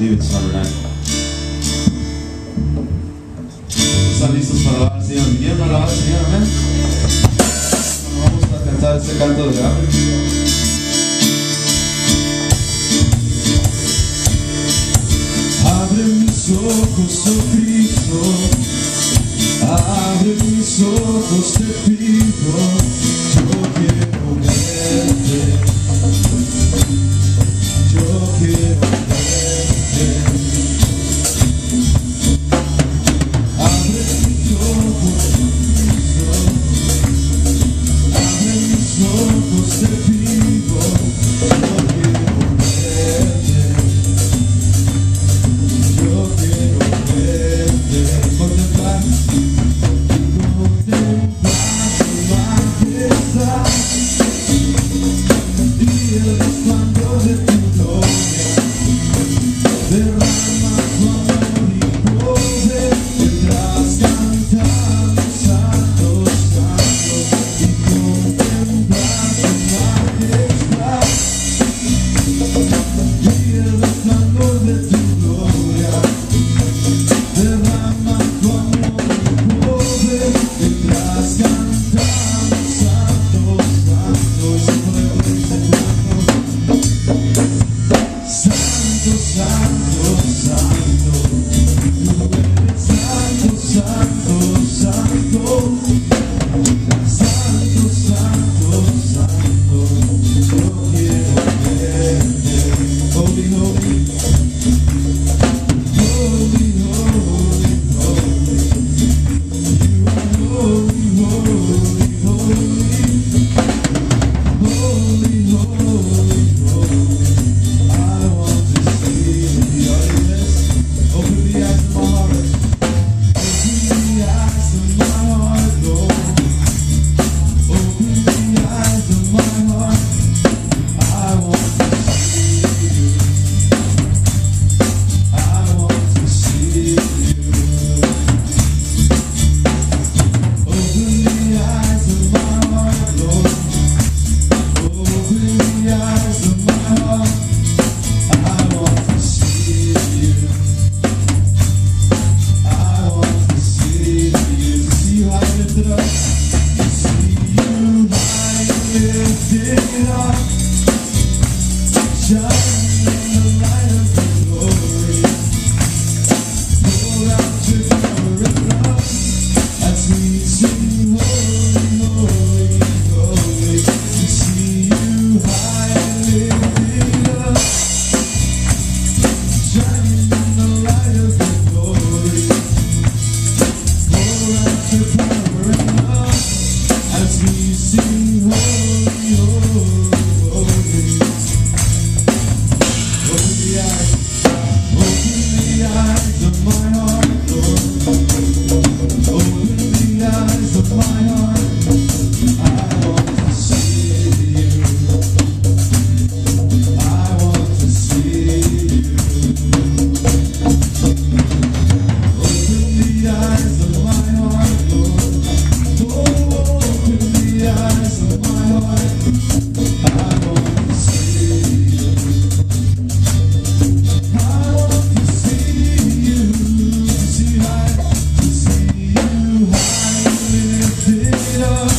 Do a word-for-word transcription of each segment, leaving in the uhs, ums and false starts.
believe it's number nine. ¿Están listos para alabar al Señor? ¿Vinieron a alabar al Señor? Amén. Vamos a cantar este canto de abre. Abre mis ojos, oh Cristo, abre mis ojos, te pido, yo quiero verte, yo quiero verte. Abre mis ojos, Cristo, abre mis ojos, te pido, yo quiero verte. Yo quiero verte, contemplar, contemplar tu majestad y el resplandor de tu gloria. Derrama tu amor y poder, mientras cantamos santos, santos, y contemplar tu majestad y el resplandor de tu gloria. Derrama tu amor y poder, mientras cantamos santos, santos, santo, santo, santo, tú eres santo, santo, santo, santo, santo, santo, yo quiero verte, holy, holy. Holy, holy, holy, you are holy, holy, holy, holy, holy, holy. I want to see the audience. Open the eyes of my heart. Open the eyes of my heart, Lord. Open the eyes of my heart. I want to see you. I want to see you. Open the eyes of my heart, Lord. Open the eyes of my heart. I want to see you. I want to see you. To see you high and lifted up. To see you high and lifted up. Shining in the light of your glory. Pour out your power and love as we sing holy, holy, holy. To see you high and lifted up, shining in the light of your glory. Pour out your power and love as we sing holy, holy, holy. Open the eyes, open the eyes of my heart, Lord. Open the eyes of my heart. I want to see you. I want to see you. Open the eyes of my heart, Lord. Oh, open the eyes of my heart. I want to see you. I want to see you, to see high, to see you high and lifted up,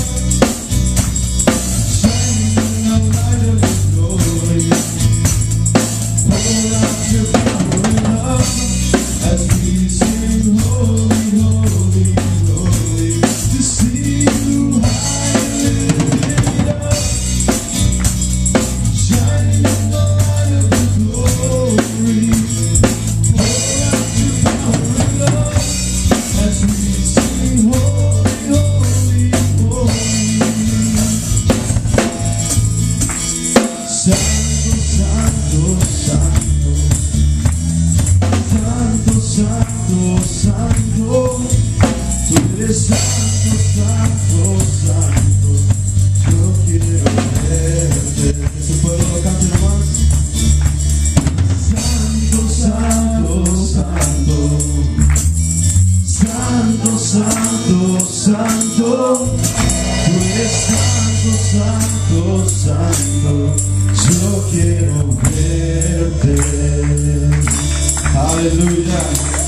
shining in the light of your glory. Pour out your power and love as we sing holy, holy, holy. To see you high and lifted up, shining in the light of your glory. Pour out your power and love as we sing holy, holy, holy. Santo, santo, santo, santo, santo, santo, tú eres santo, santo, santo, yo quiero verte. Ese pueblo lo canta, hermanos. Santo, santo, santo, santo, santo, santo, tú eres santo, santo, santo, yo quiero verte. Aleluia.